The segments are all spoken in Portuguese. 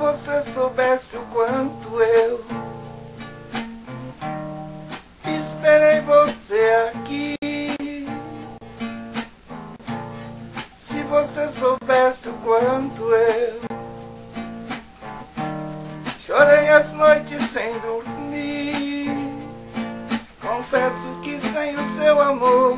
você soubesse o quanto eu esperei você aqui. Se você soubesse o quanto eu chorei as noites sem dormir. Confesso que sem o seu amor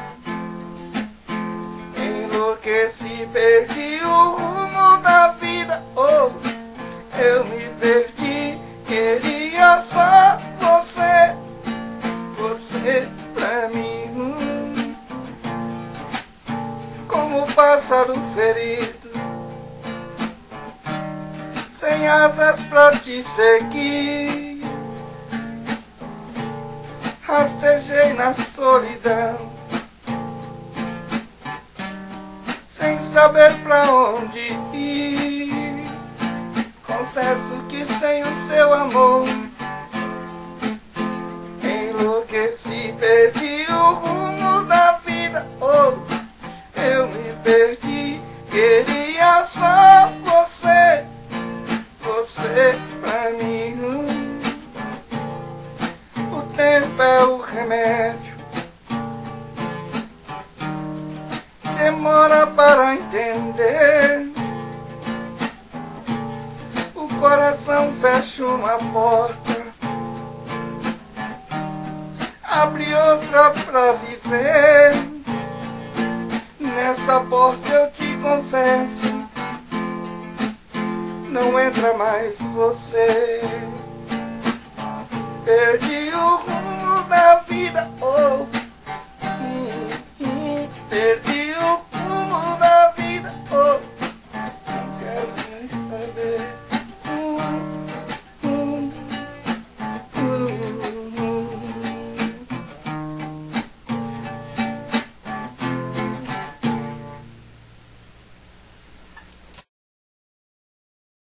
enlouqueci, perdi o rumo da vida. Oh, eu me perdi, queria só você, você pra mim. Como um pássaro ferido, sem asas pra te seguir, rastejei na solidão, sem saber pra onde ir. Confesso que sem o seu amor enlouqueci, perdi o rumo da vida. Oh, eu me perdi, queria só você, você pra mim. O tempo é o remédio, demora para entender. O coração fecha uma porta, abre outra pra viver. Nessa porta eu te confesso, não entra mais você. Perdi o rumo da vida. Oh,